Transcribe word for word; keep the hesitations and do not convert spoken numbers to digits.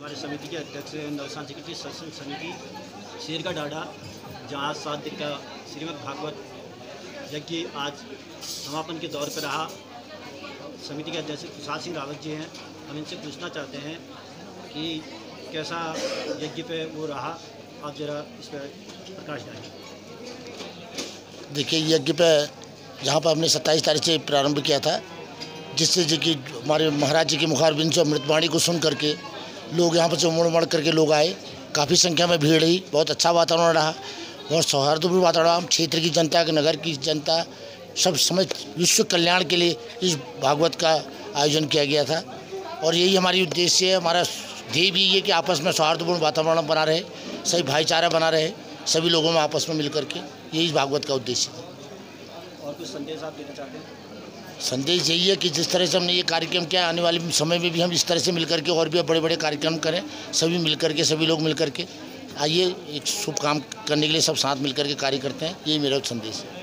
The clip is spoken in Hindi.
हमारे समिति के अध्यक्ष नवसान सेक्रेटरी सत्संग समिति शेर का डाढ़ा, जहाँ सात दिन का श्रीमद् भागवत यज्ञ आज समापन के दौर पर रहा। समिति के अध्यक्ष प्रसाद सिंह रावत जी हैं। हम इनसे पूछना चाहते हैं कि कैसा यज्ञ पे वो रहा, आप जरा इस पर प्रकाश डालें। देखिए, यज्ञ पे यहाँ पर हमने सत्ताईस तारीख से प्रारंभ किया था, जिससे जी की हमारे महाराज जी की मुखारबिंद से अमृतवाणी को सुन करके लोग यहाँ पर से उमड़ उमड़ करके लोग आए। काफ़ी संख्या में भीड़ रही, बहुत अच्छा वातावरण रहा और सौहार्दपूर्ण वातावरण। क्षेत्र की जनता, नगर की जनता, सब समझ विश्व कल्याण के लिए इस भागवत का आयोजन किया गया था। और यही हमारी उद्देश्य है, हमारा ध्येय भी ये कि आपस में सौहार्दपूर्ण वातावरण बना रहे, सही भाईचारा बना रहे, सभी लोगों में आपस में मिल करके, यही इस भागवत का उद्देश्य है। और कुछ संदेश आप देना चाहते हैं? संदेश यही है कि जिस तरह से हमने ये कार्यक्रम किया, आने वाले समय में भी हम इस तरह से मिलकर के और भी बड़े बड़े कार्यक्रम करें, सभी मिलकर के, सभी लोग मिलकर के। आइए, एक शुभ काम करने के लिए सब साथ मिलकर के कार्य करते हैं, यही मेरा संदेश है।